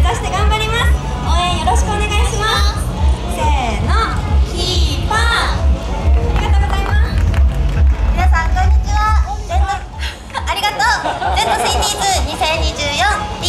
指して頑張ります。応援よろしくお願いします。せーの、キーパー。ありがとうございます。 皆さんこんにちは。ありがとう。Z シンディーズ2024